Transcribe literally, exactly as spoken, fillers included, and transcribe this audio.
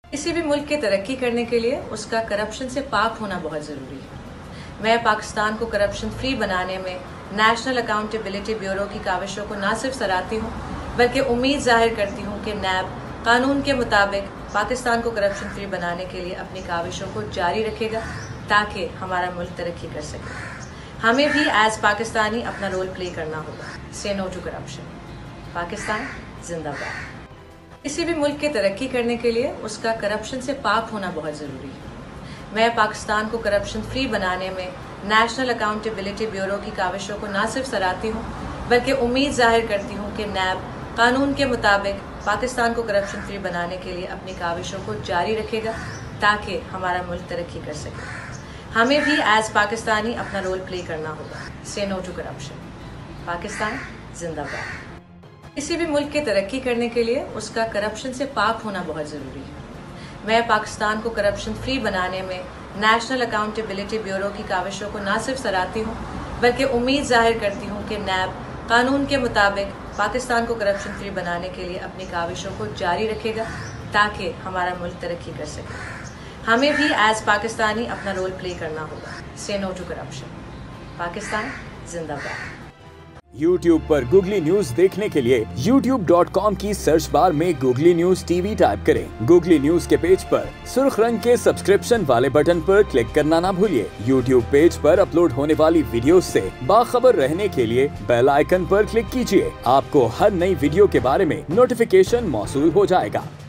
किसी भी मुल्क की तरक्की करने के लिए उसका करप्शन से पाक होना बहुत ज़रूरी है। मैं पाकिस्तान को करप्शन फ्री बनाने में नेशनल अकाउंटेबिलिटी ब्यूरो की काविशों को न सिर्फ सराहती हूँ बल्कि उम्मीद जाहिर करती हूँ कि नैब कानून के मुताबिक पाकिस्तान को करप्शन फ्री बनाने के लिए अपनी काविशों को जारी रखेगा ताकि हमारा मुल्क तरक्की कर सके। हमें भी एज पाकिस्तानी अपना रोल प्ले करना होगा। से नो टू करप्शन। पाकिस्तान जिंदाबाद। किसी भी मुल्क की तरक्की करने के लिए उसका करप्शन से पाक होना बहुत ज़रूरी है। मैं पाकिस्तान को करप्शन फ्री बनाने में नेशनल अकाउंटेबिलिटी ब्यूरो की काविशों को न सिर्फ सराहती हूँ बल्कि उम्मीद जाहिर करती हूँ कि नैब कानून के मुताबिक पाकिस्तान को करप्शन फ्री बनाने के लिए अपनी काविशों को जारी रखेगा ताकि हमारा मुल्क तरक्की कर सके। हमें भी एज पाकिस्तानी अपना रोल प्ले करना होगा। से नो टू करप्शन। पाकिस्तान जिंदाबाद। किसी भी मुल्क की तरक्की करने के लिए उसका करप्शन से पाक होना बहुत ज़रूरी है। मैं पाकिस्तान को करप्शन फ्री बनाने में नेशनल अकाउंटेबिलिटी ब्यूरो की काविशों को न सिर्फ सराहती हूँ बल्कि उम्मीद जाहिर करती हूँ कि नैब कानून के मुताबिक पाकिस्तान को करप्शन फ्री बनाने के लिए अपनी काविशों को जारी रखेगा ताकि हमारा मुल्क तरक्की कर सके। हमें भी एज पाकिस्तानी अपना रोल प्ले करना होगा। से नो टू करप्शन। पाकिस्तान जिंदाबाद। YouTube पर गूगली न्यूज देखने के लिए यूट्यूब डॉट कॉम की सर्च बार में गूगली न्यूज टीवी टाइप करें। गूगली न्यूज के पेज पर सुर्ख रंग के सब्सक्रिप्शन वाले बटन पर क्लिक करना ना भूलिए। YouTube पेज पर अपलोड होने वाली वीडियोस से बाखबर रहने के लिए बेल आइकन पर क्लिक कीजिए। आपको हर नई वीडियो के बारे में नोटिफिकेशन मौसूल हो जाएगा।